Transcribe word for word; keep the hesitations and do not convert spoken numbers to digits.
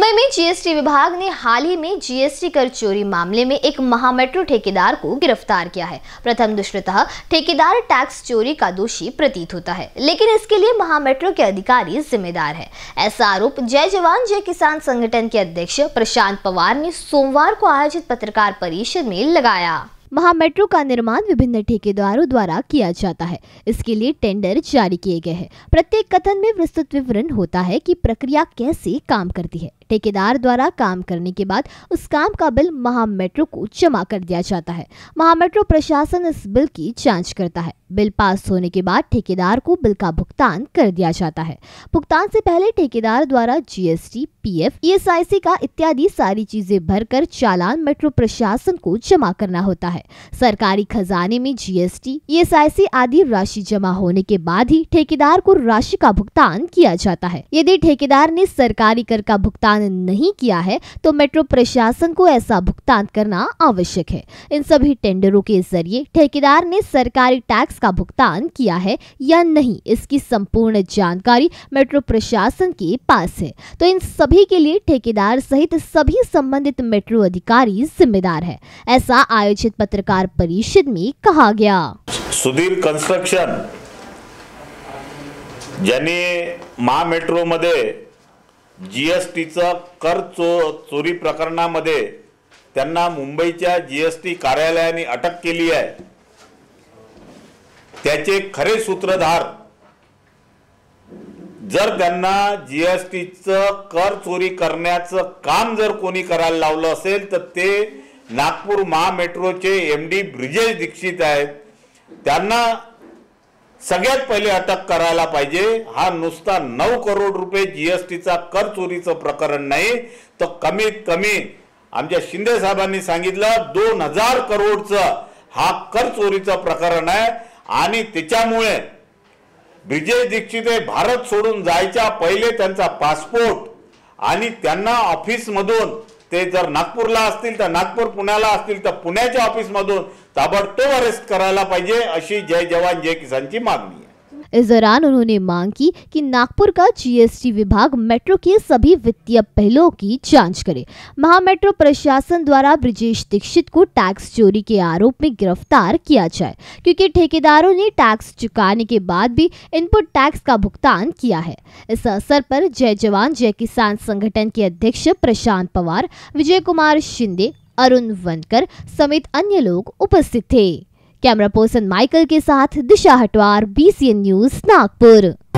मुंबई में जीएसटी विभाग ने हाल ही में जीएसटी कर चोरी मामले में एक महामेट्रो ठेकेदार को गिरफ्तार किया है। प्रथम दृष्टतः ठेकेदार टैक्स चोरी का दोषी प्रतीत होता है, लेकिन इसके लिए महामेट्रो के अधिकारी जिम्मेदार है। ऐसा आरोप जय जवान जय किसान संगठन के अध्यक्ष प्रशांत पवार ने सोमवार को आयोजित पत्रकार परिषद में लगाया। महामेट्रो का निर्माण विभिन्न ठेकेदारों द्वारा किया जाता है। इसके लिए टेंडर जारी किए गए हैं। प्रत्येक कथन में विस्तृत विवरण होता है कि प्रक्रिया कैसे काम करती है। ठेकेदार द्वारा काम करने के बाद उस काम का बिल महामेट्रो को जमा कर दिया जाता है। महामेट्रो प्रशासन इस बिल की जांच करता है। बिल पास होने के बाद ठेकेदार को बिल का भुगतान कर दिया जाता है। भुगतान से पहले ठेकेदार द्वारा जीएसटी, पीएफ, ईएसआईसी का इत्यादि सारी चीजें भरकर चालान मेट्रो प्रशासन को जमा करना होता है। सरकारी खजाने में जीएसटी, ईएसआईसी आदि राशि जमा होने के बाद ही ठेकेदार को राशि का भुगतान किया जाता है। यदि ठेकेदार ने सरकारी कर का भुगतान नहीं किया है तो मेट्रो प्रशासन को ऐसा भुगतान करना आवश्यक है। इन सभी टेंडरों के जरिए ठेकेदार ने सरकारी टैक्स का भुगतान किया है या नहीं, इसकी संपूर्ण जानकारी मेट्रो प्रशासन के पास है। तो इन सभी के लिए ठेकेदार सहित सभी संबंधित मेट्रो अधिकारी जिम्मेदार है, ऐसा आयोजित पत्रकार परिषद में कहा गया। सुधीर कंस्ट्रक्शन ज्यांनी महामेट्रो मध्ये जीएसटीचा कर चो चोरी प्रकरणामध्ये त्यांना मुंबईच्या जीएसटी कार्यालयाने अटक केली आहे, त्याचे खरे सूत्रधार जर त्यांना जीएसटीचं कर चोरी करण्याचं काम जर कोणी करायला लावलं असेल तर ते नागपूर महामेट्रोचे एमडी ब्रिजेश दीक्षित आहेत। त्यांना सगळ्यात पहिले अटक करायला पाहिजे। हा नुसता नऊ करोड रुपये जीएसटीचा कर चोरीचं प्रकरण नाही, तर कमीत कमी आमच्या शिंदे साहेबांनी सांगितलं दोन हजार करोडचं हा कर चोरीचं प्रकरण आहे। आणि त्याच्यामुळे ब्रिजेश दीक्षित हे भारत सोडून जायच्या पहिले त्यांचा पासपोर्ट आणि त्यांना ऑफिस मधून ते जर नागपूरला असतील तर नागपूर, पुण्याला असतील तर पुण्याच्या ऑफिस मधून ताबडतोब अरेस्ट करायला पाहिजे, अशी जय जवान जय किसानची मागणी है। इस दौरान उन्होंने मांग की कि नागपुर का जीएसटी विभाग मेट्रो के सभी वित्तीय पहलुओं की जांच करे। महामेट्रो प्रशासन द्वारा ब्रिजेश दीक्षित को टैक्स चोरी के आरोप में गिरफ्तार किया जाए, क्योंकि ठेकेदारों ने टैक्स चुकाने के बाद भी इनपुट टैक्स का भुगतान किया है। इस अवसर पर जय जवान जय किसान संगठन के अध्यक्ष प्रशांत पवार, विजय कुमार शिंदे, अरुण वनकर समेत अन्य लोग उपस्थित थे। कैमरा पर्सन माइकल के साथ दिशा हटवार, बीसीएन न्यूज, नागपुर।